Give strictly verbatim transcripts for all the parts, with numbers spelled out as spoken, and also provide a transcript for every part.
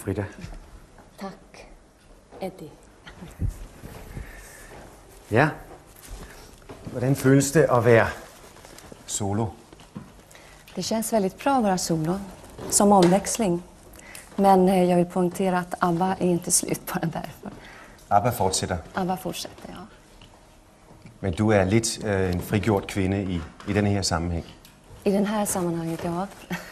Frida. Tack, Eddie. Ja. Hvordan føles det at være solo? Det känns väldigt bra att vara solo, som omväxling. Men jag vill poängtera att ABBA är inte slut bara därför. ABBA fortsætter. ABBA fortsätter, ja. Men du är lidt øh, en frigjort kvinde i, i den här sammanhang. I den här sammanhanget, ja.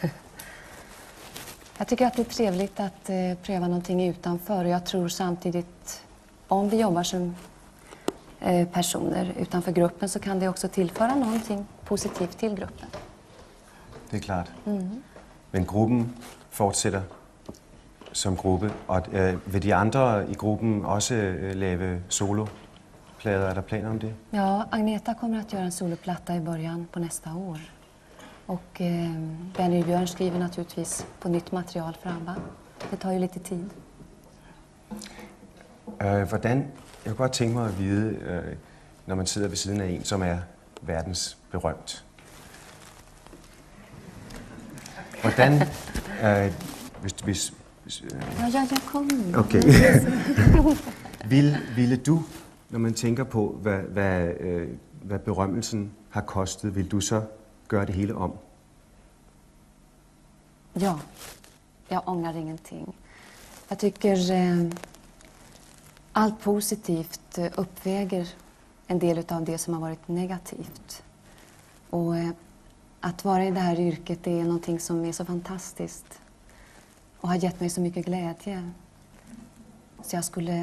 Jag tycker att det är trevligt att eh, pröva någonting utanför. Och jag tror samtidigt, om vi jobbar som eh, personer utanför gruppen, så kan det också tillföra någonting positivt till gruppen. Det är klart. Mm. Men gruppen fortsætter som gruppe. Og øh, vil de andre i gruppen också øh, lave soloplader? Är det planer om det? Ja, Agneta kommer att göra en soloplatta i början på nästa år. Och eh, Benny Björn skriver naturligtvis på nytt material för ABBA. Det tar ju lite tid. Øh, hvordan, jeg kunne godt tænke mig at vide, øh, når man sidder ved siden af en, som er verdensberømt. Hvordan, øh, hvis, hvis, hvis øh, Ja, ja, jag kommer. okay. Vil, ville du, når man tænker på, hvad, hvad, øh, hvad berømmelsen har kostet, vil du så gøre det hele om? Ja, jag ångrar ingenting. Jag tycker eh, allt positivt eh, uppväger en del av det som har varit negativt. Och eh, att vara i det här yrket, det är någonting som är så fantastiskt och har gett mig så mycket glädje. Så jag skulle,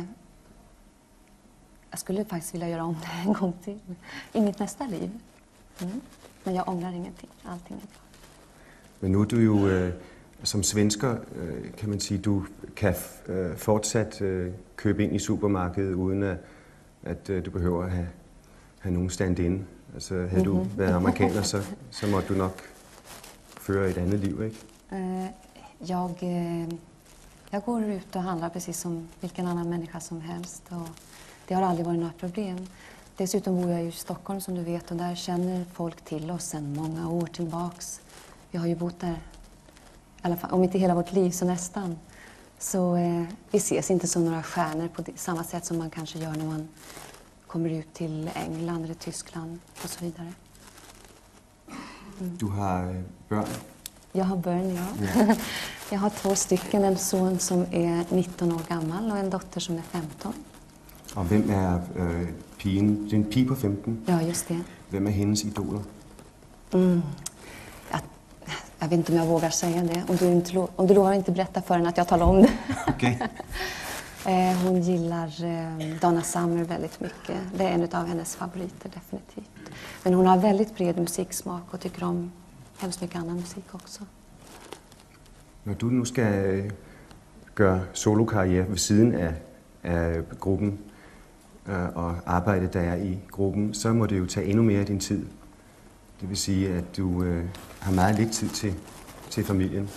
jag skulle faktiskt vilja göra om det en gång till i mitt nästa liv. Mm. Men jag ångrar ingenting, allting är bra. Men nu er du jo øh, som svensker, øh, kan man sige, du kan øh, fortsat øh, købe ind i supermarkedet, uden at, at øh, du behøver at have, have nogen stand-in. Altså, havde mm-hmm. du været amerikaner, så, så måtte du nok føre et andet liv, ikke? Uh, jag, uh, jag går ut och handlar precis som vilken annan människa som helst. Och det har aldrig varit några problem. Dessutom bor jag i Stockholm, som du vet, och där känner folk till oss sedan många år tillbaks. Vi har ju bott där, i alla fall, om inte hela vårt liv så nästan. Så eh, vi ses inte som några stjärnor på det, samma sätt som man kanske gör när man kommer ut till England eller Tyskland och så vidare. Mm. Du har øh, børn? Jag har barn, ja. ja. Jag har två stycken, en son som är nitton år gammal och en dotter som är femton. Och vem är øh, pigen? Det är en pige på femton? Ja, just det. Vem är hennes idoler? Mm. Jag, jag vet inte om jag vågar säga det. Om du, inte, om du lovar inte berätta för henne att jag talar om det. Okay. eh, hon gillar eh, Donna Summer väldigt mycket. Det är en av hennes favoriter, definitivt. Men hon har väldigt bred musiksmak och tycker om hemskt mycket annan musik också. Når du nu skal gøre solokarriere ved siden af, af gruppen øh, og arbejde, der er i gruppen, så må det jo tage endnu mere af din tid. Det vil sige, at du øh, har meget lidt tid till, till familjen.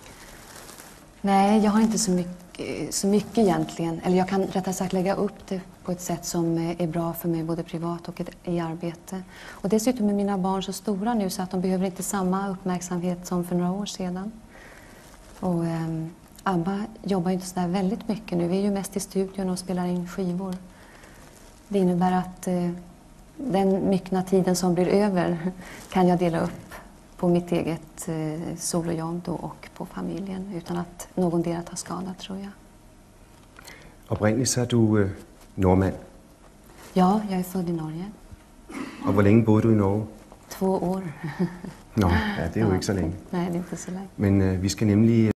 Nej, jag har inte så mycket, så mycket egentligen. Eller jag kan rättare sagt lägga upp det på ett sätt som är bra för mig både privat och i arbete. Och dessutom är mina barn så stora nu så att de behöver inte samma uppmärksamhet som för några år sedan. Och eh, ABBA jobbar ju inte så där väldigt mycket nu. Vi är ju mest i studion och spelar in skivor. Det innebär att eh, den myckna tiden som blir över kan jag dela upp på mitt eget eh, solojobb då och på familjen utan att någon del tar skada, tror jag. Oprindeligt så är du øh, norrmand. Ja, jag är född i Norge. Och hur länge bodde du i Norge? Två år. Nå, ja, det är ju ja. inte så länge. Nej, det är inte så länge. Men øh, vi ska nämligen